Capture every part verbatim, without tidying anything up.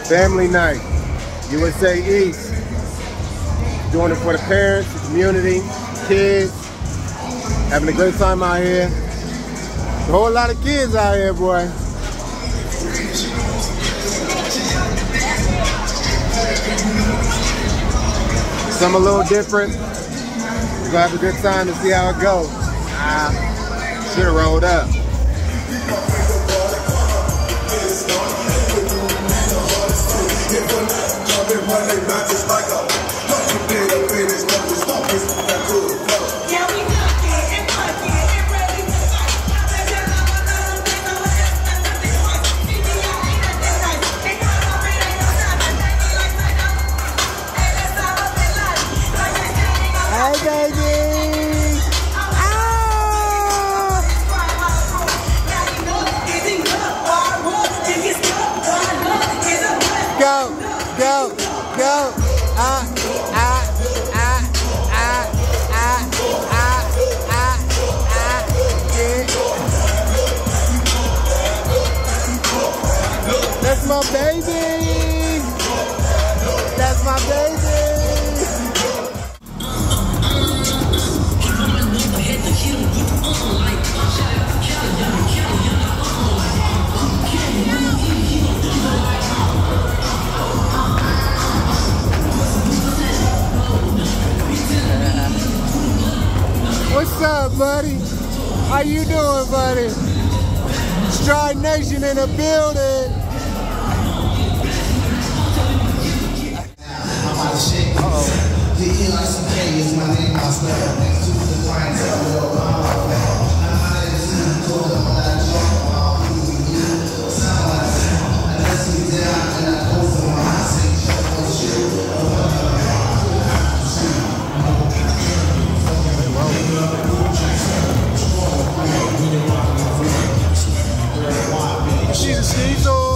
Family night, U S A East. Doing it for the parents, the community, kids. Having a great time out here. A whole lot of kids out here, boy. Some a little different. We're gonna have a good time to see how it goes. Ah, should have rolled up. That's my baby. That's my baby. What's up, buddy? How you doing, buddy? Stride Nation in the building. Uh-oh. The E L C K is my name, I swear. Next to the clientele, she's a schizoid.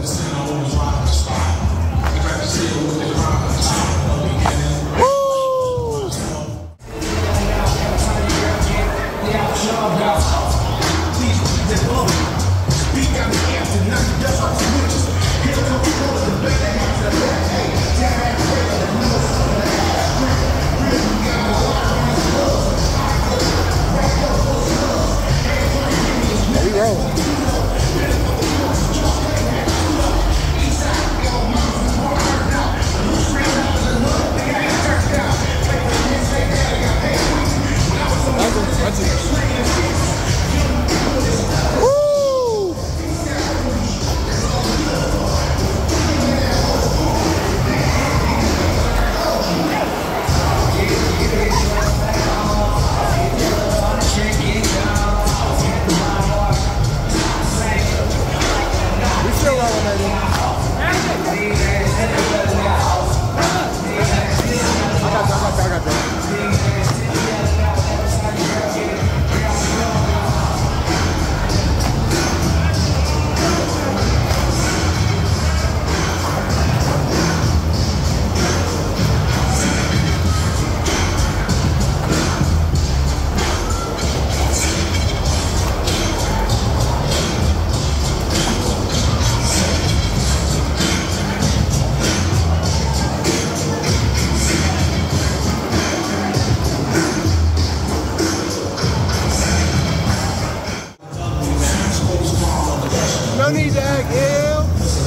No need to act ill.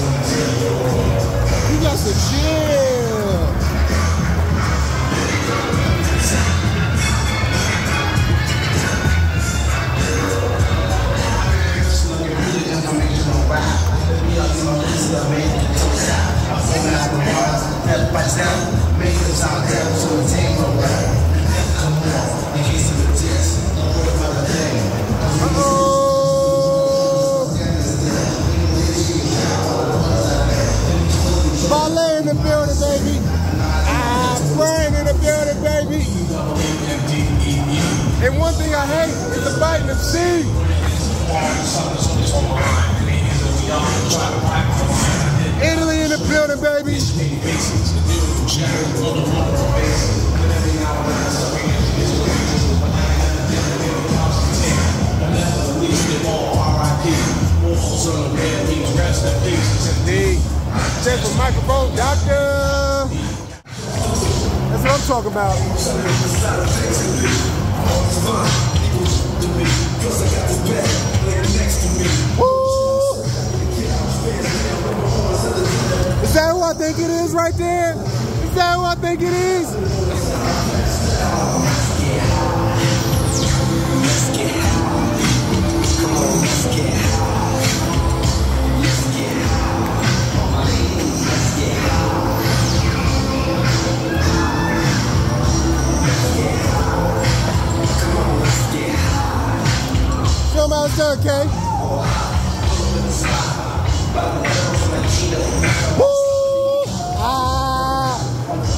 You got to chill. Ballet in the building, baby. Ah, Brian in the building, baby. And one thing I hate is the biting of seed. Italy in the building, baby. Indeed. check the microphone, doctor. That's what I'm talking about. Woo! Is that who I think it is right there? Is that who I think it is? Let's get high. Come on, let's get high. Let's get high. All my ladies, let's get high. Let's get high. Come on, let's get high. Show them how it's done, Kay. Woo! Ah!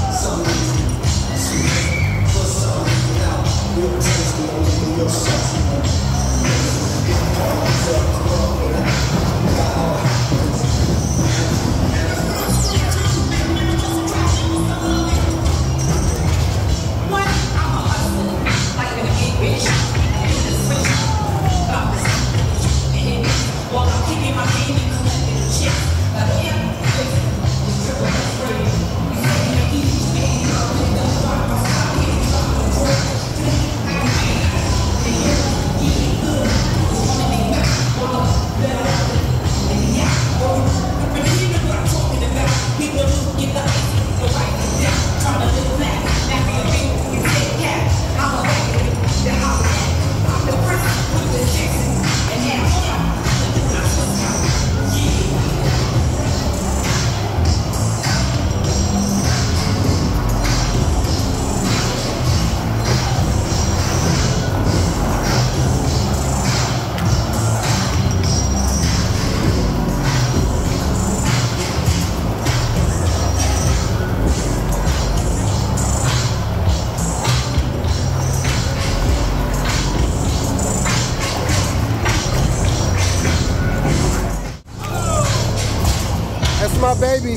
That's my baby.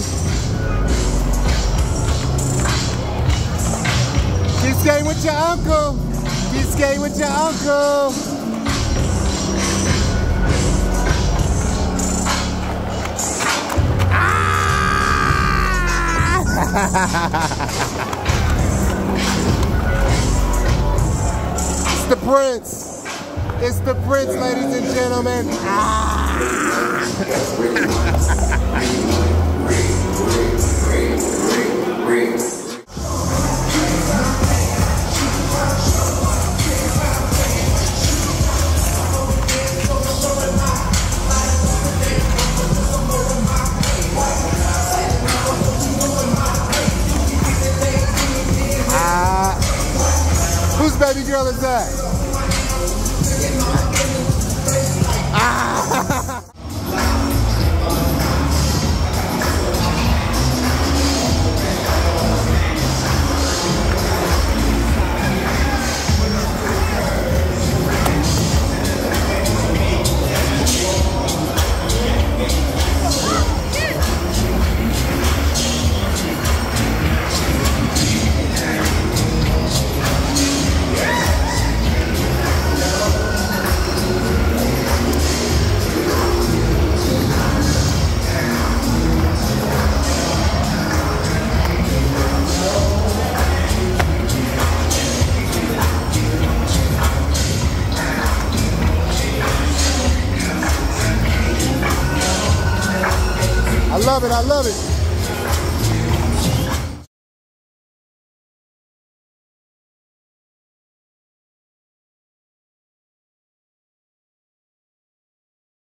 Keep skating with your uncle. Keep skating with your uncle. It's the Prince. It's the Prince, ladies and gentlemen. Ah. Whose baby girl is that? Ah! I love it, I love it.